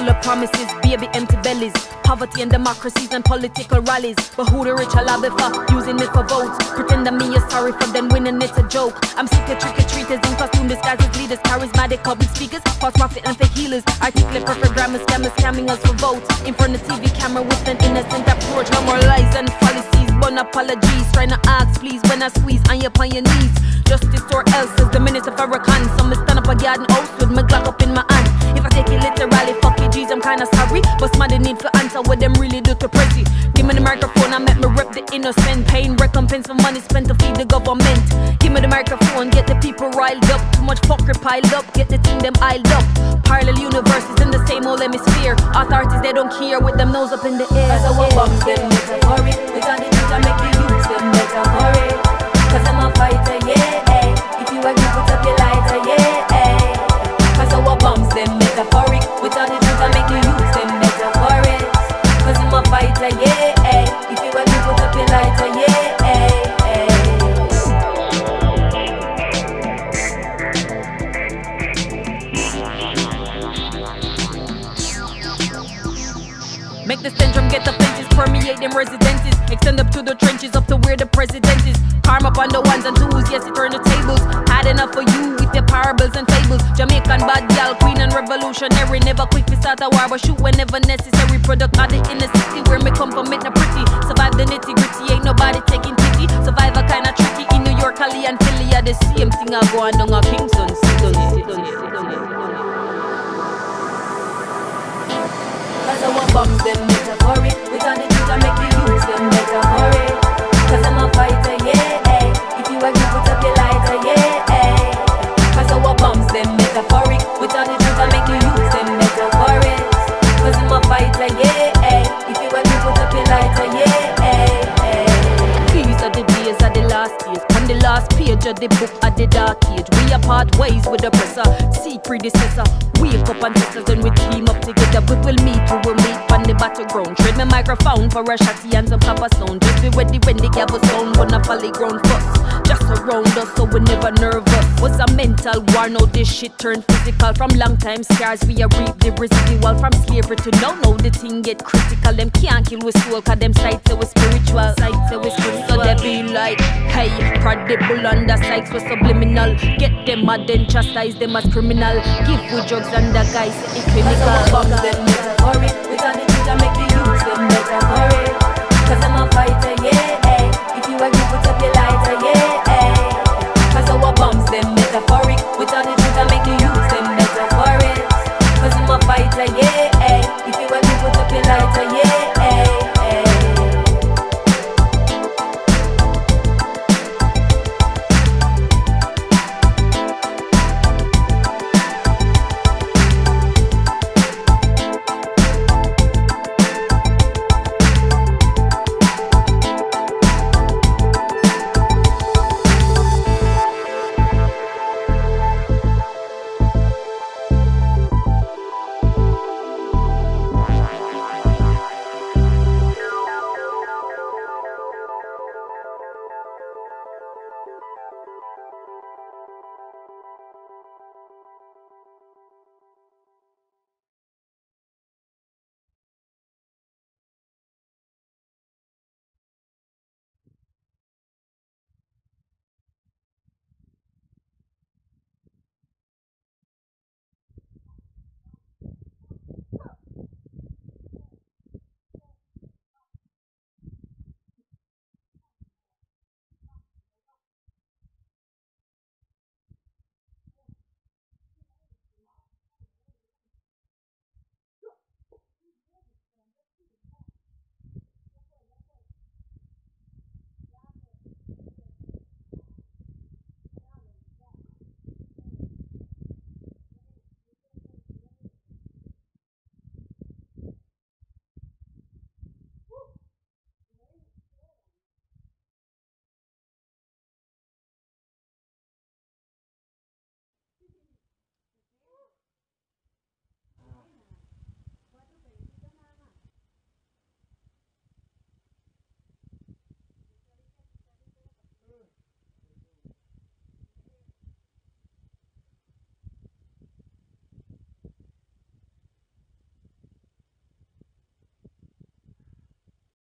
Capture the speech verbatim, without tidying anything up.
full of promises, baby empty bellies. Poverty and democracies and political rallies. But who the rich are lobby for, using it for votes. Pretend that me is sorry for them winning, it's a joke. I'm sick of trick-or-treaters in costume disguises, leaders, charismatic public speakers, false prophet and fake healers. Articulate perfect grammar, scammers scamming us for votes. In front of T V camera with an innocent approach. No more lies and fallacies, but apologies. Trying to ask please when I squeeze on you upon your knees. Justice or else, says the minister Farrakhan. So me stand up a garden house with my Glock up in my hand. If I take it literally, fuck it, G's, I'm kinda sorry. But somebody need to answer what them really do to Prezi. Give me the microphone, I make me rep the innocent. Paying recompense for money spent to feed the government. Give me the microphone, get the people riled up. Too much fuckery piled up, get the team them iled up. Parallel universes in the same old hemisphere. Authorities, they don't care with them nose up in the air. Cause I want bombs, them metaphoric. We got the truth, I make the youth them metaphoric. Cause I'm a fighter, yeah, eh. If you agree, put up your lighter, yeah, eh. Cause I want bombs, them metaphoric. We got the truth, I make the youth them metaphoric. Cause I'm a fighter, yeah, eh. If you agree, put up your lighter, yeah, eh, eh. Make the syndrome get the fences, permeate them residences. Extend up to the trenches, up to where the president is. Karma upon the ones and twos, yes, it turn the tables. Had enough for you with your parables and fables. Jamaican bad gal, queen and revolutionary. Never quick to start a war, but shoot whenever necessary. Product of the inner city, where me come from, it not pretty. Survive the nitty gritty, ain't nobody taking pity. Survivor kinda tricky, in New York, Cali and Philly are the same thing I go on down a Kingston. Sit down, sit down, sit down. Cause I want bombs, them metaphoric. We got the truth, I make the youth them metaphoric. Cause I'm a fighter, yeah, eh. If you agree, put up your lighter, yeah, eh. Cause I want bombs, them metaphoric. We got the truth, I make the youth them metaphoric. Cause I'm a fighter, yeah, eh. If you agree, put up your lighter, yeah, eh, eh. These are the days of the last days. On the last page of the book of the dark age. We are part ways with the oppressor. See predecessor. Wake up ancestors and we team up together. We will meet, we will meet on the battleground. Trade my microphone for a shotty and some copper sound. Just be ready when the gavel sound. Gonna folly ground first. Just around us so we never nervous. Was a mental war, now this shit turned physical. From long time scars we are reap the residual. From slavery to now, now the thing get critical. Them can't kill with soul cause them sights say we spiritual. Sights say we spiritual. So they be like, hey, prodigal under sights was subliminal. Get them mad then chastise them as criminal. Give food drugs and the guys say it clinical. Cause I want bombs, them metaphoric. We got the truth, I make the youth them metaphoric.